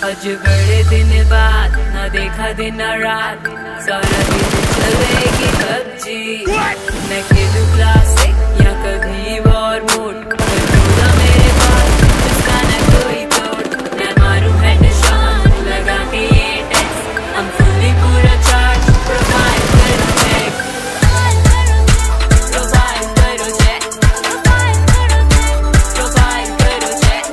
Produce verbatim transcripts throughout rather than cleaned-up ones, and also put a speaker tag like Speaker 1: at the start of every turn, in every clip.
Speaker 1: आज बड़े दिन बाद ना देखा दिन ना रात, सारा दिन चलेगी पबजी। मैं खेलूं क्लासिक या कभी वॉर मोड, होगा मेरे पास उसका न कोई तोड़। मैं मारूं हेडशॉट लगा के ये टेक्स्ट, हम फुल्ली पूरा चार्ज। प्रोफाइल करो चेक, प्रोफाइल करो चेक, प्रोफाइल करो चेक।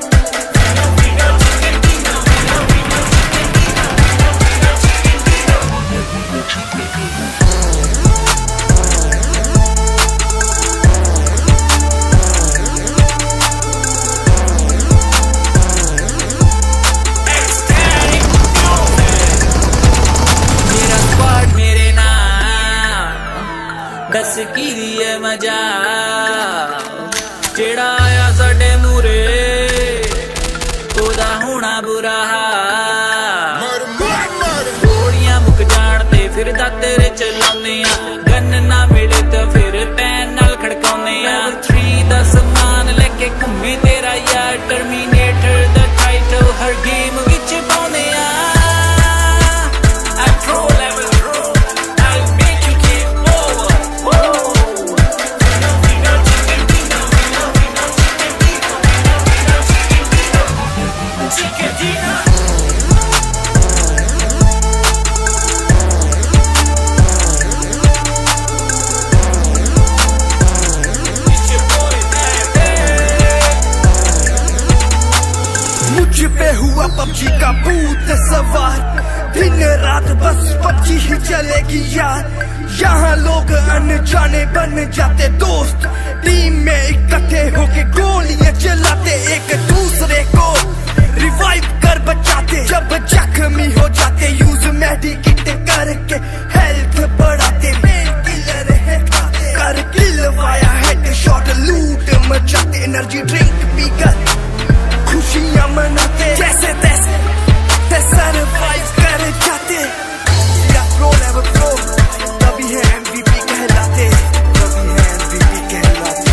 Speaker 1: दस की है मजा जेड़ा आया साडे मूरे, ओदा होना बुरा हाल। गोलियां मुक जान ते फिर दाते चलाने, गन ना मिले तो फिर पैन नाल खड़काउने। थ्री दा समान लेके घूमे तेरा यार, टर्मिनेटर दा टाइटल हर गेम विच पाउने।
Speaker 2: मुझ पे हुआ पबजी का भूत सवार, दिन रात बस पबजी ही चलेगी यार। यहाँ लोग अनजाने बन जाते दोस्त, टीम में इकट्ठे होके गोलियां चलाते, एक दूसरे को रिवाइव कर बचाते। जब जख्मी हो जाते यूज मेडिकेट करके हेल्थ बढ़ाते। मेन किलर है खाते कर किल वाया हेडशॉट, लूट मचाते। एनर्जी ड्रिंक पीकर खुशियां मनाते, जैसे तैसे ते सरवाइव कर जाते। या प्रो लेवल प्रो तभी है एमवीपी कहलाते, तभी है एमवीपी कहलाते।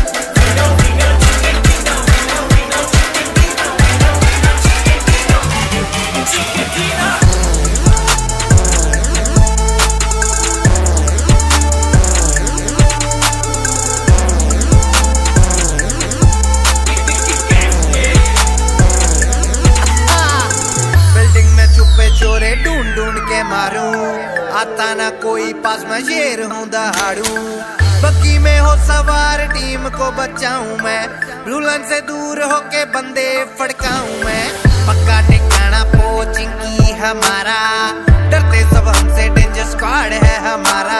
Speaker 2: चोरे ढूंढ ढूंढ के मारूं, आता ना कोई पास में शेर हूं दहाड़ू। बग्गी में हो सवार टीम को बचाऊं मैं, रूलन से दूर होके बंदे फड़काऊं मैं। पक्का ठिकाना पोचिंग की हमारा, डरते सब हमसे, डेंजर स्क्वाड है हमारा।